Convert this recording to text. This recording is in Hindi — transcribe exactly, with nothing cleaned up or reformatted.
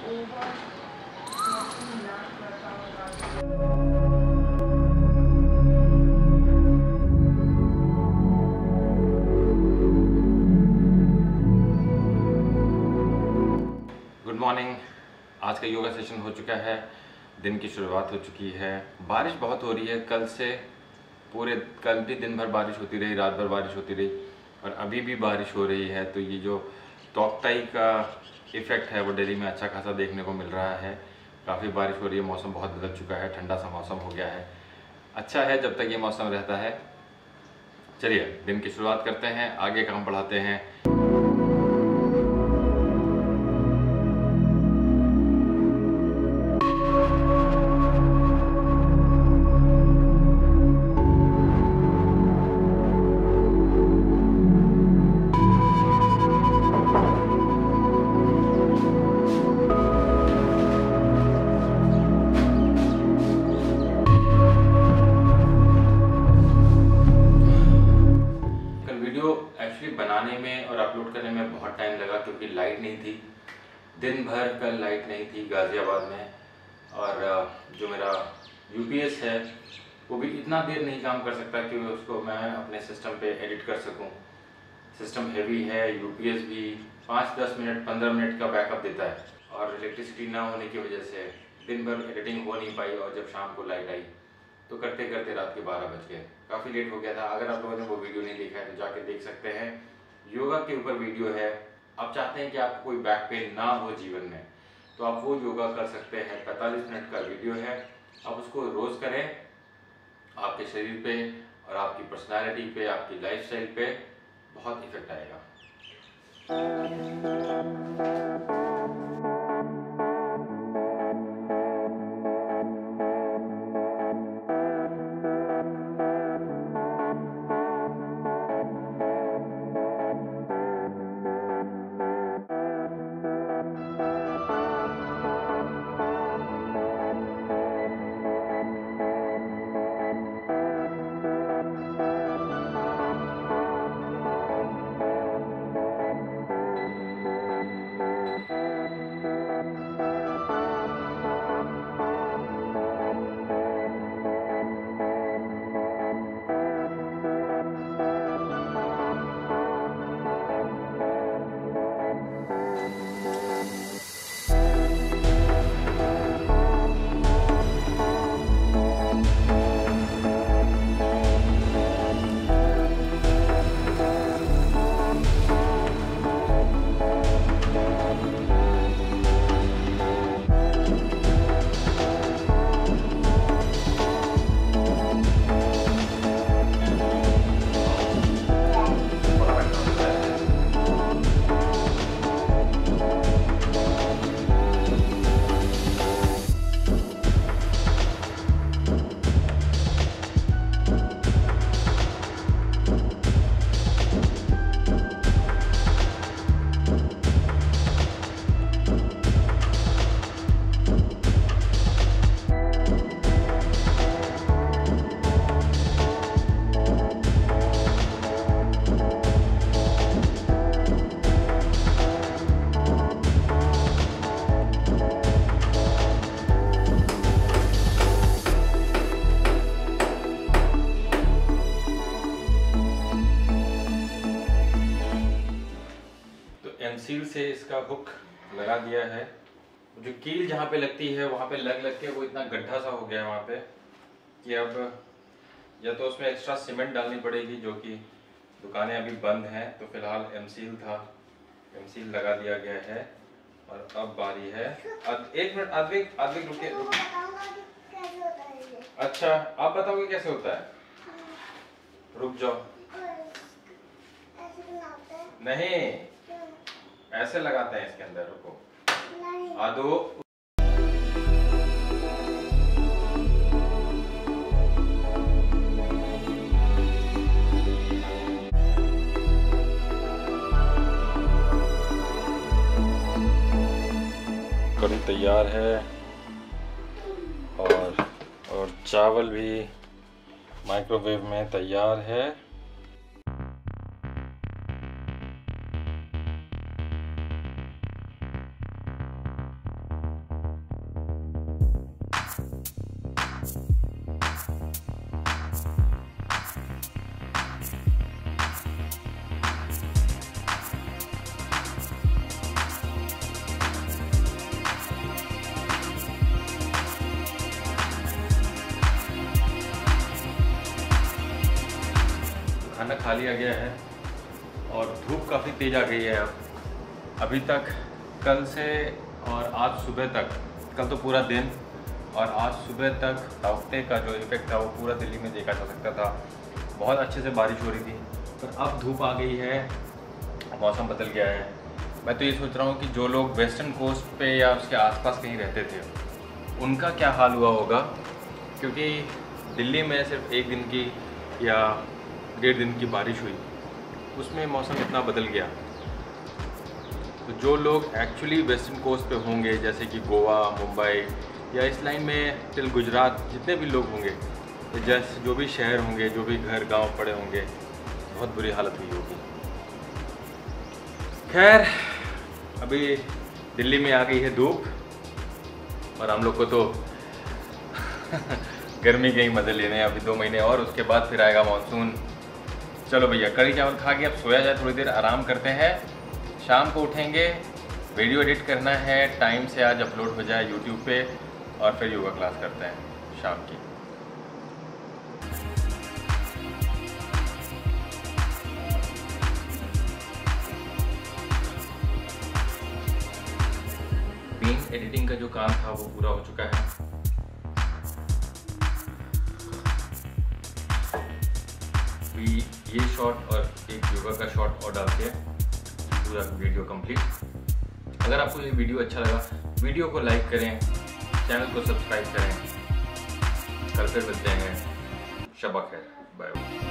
Good morning. आज का योगा सेशन हो चुका है, दिन की शुरुआत हो चुकी है। बारिश बहुत हो रही है कल से, पूरे कल भी दिन भर बारिश होती रही, रात भर बारिश होती रही और अभी भी बारिश हो रही है। तो ये जो तोकताई का इफ़ेक्ट है वो दिल्ली में अच्छा खासा देखने को मिल रहा है। काफ़ी बारिश हो रही है, मौसम बहुत बदल चुका है, ठंडा सा मौसम हो गया है। अच्छा है जब तक ये मौसम रहता है। चलिए दिन की शुरुआत करते हैं, आगे काम बढ़ाते हैं। बनाने में और अपलोड करने में बहुत टाइम लगा क्योंकि लाइट नहीं थी। दिन भर कल लाइट नहीं थी गाज़ियाबाद में, और जो मेरा यूपीएस है वो भी इतना देर नहीं काम कर सकता कि उसको मैं अपने सिस्टम पे एडिट कर सकूं। सिस्टम हेवी है, यूपीएस भी पाँच दस मिनट पंद्रह मिनट का बैकअप देता है और इलेक्ट्रिसिटी ना होने की वजह से दिन भर एडिटिंग हो नहीं पाई। और जब शाम को लाइट आई तो करते करते रात के बारह बज गए, काफ़ी लेट हो गया था। अगर आप लोगों ने वो वीडियो नहीं देखा है तो जाके देख सकते हैं, योगा के ऊपर वीडियो है। आप चाहते हैं कि आपको कोई बैक पेन ना हो जीवन में तो आप वो योगा कर सकते हैं। पैंतालीस मिनट का वीडियो है, आप उसको रोज़ करें, आपके शरीर पे और आपकी पर्सनालिटी पे, आपकी लाइफस्टाइल पे बहुत इफेक्ट आएगा। सील से इसका हुक लगा दिया है। जो कील जहाँ पे लगती है वहाँ पे लग लग के वो इतना गड्ढा सा हो गया है वहाँ पे कि अब या तो उसमें एक्स्ट्रा सीमेंट डालनी पड़ेगी, जो कि दुकानें अभी बंद हैं। तो फिलहाल एम सील था, एम सील लगा दिया गया है और अब बारी है। अब एक मिनट आद्विक आद्विक रुकिए रुकिए। अच्छा आप बताओगे कैसे होता है? रुक जाओ। नहीं ऐसे लगाते हैं इसके अंदर, रुको आदो। कढ़ी तैयार है और और चावल भी माइक्रोवेव में तैयार है। खाना खा लिया गया है और धूप काफ़ी तेज़ आ गई है। अब अभी तक कल से और आज सुबह तक, कल तो पूरा दिन और आज सुबह तक हफ्ते का जो इफेक्ट था वो पूरा दिल्ली में देखा जा सकता था। बहुत अच्छे से बारिश हो रही थी, पर अब धूप आ गई है, मौसम बदल गया है। मैं तो ये सोच रहा हूँ कि जो लोग वेस्टर्न कोस्ट पे या उसके आसपास कहीं रहते थे उनका क्या हाल हुआ होगा, क्योंकि दिल्ली में सिर्फ एक दिन की या डेढ़ दिन की बारिश हुई, उसमें मौसम इतना बदल गया। तो जो लोग एक्चुअली वेस्टर्न कोस्ट पे होंगे, जैसे कि गोवा, मुंबई या इस लाइन में टिल गुजरात, जितने भी लोग होंगे, जैसे जो भी शहर होंगे, जो भी घर गांव पड़े होंगे, बहुत बुरी हालत हुई होगी। खैर, अभी दिल्ली में आ गई है धूप और हम लोग को तो गर्मी के ही मज़े लेने हैं अभी दो महीने और, उसके बाद फिर आएगा मानसून। चलो भैया, कड़ी चावल खा के अब सोया जाए, थोड़ी देर आराम करते हैं। शाम को उठेंगे, वीडियो एडिट करना है, टाइम से आज अपलोड हो जाए यूट्यूब पे, और फिर योगा क्लास करते हैं शाम की। मेन एडिटिंग का जो काम था वो पूरा हो चुका है। भी ये शॉट और एक योगा का शॉट और डाल के पूरा वीडियो कंप्लीट। अगर आपको ये वीडियो अच्छा लगा, वीडियो को लाइक करें, चैनल को सब्सक्राइब करें। कल फिर मिलते हैं। शबा खैर, बाय बाय।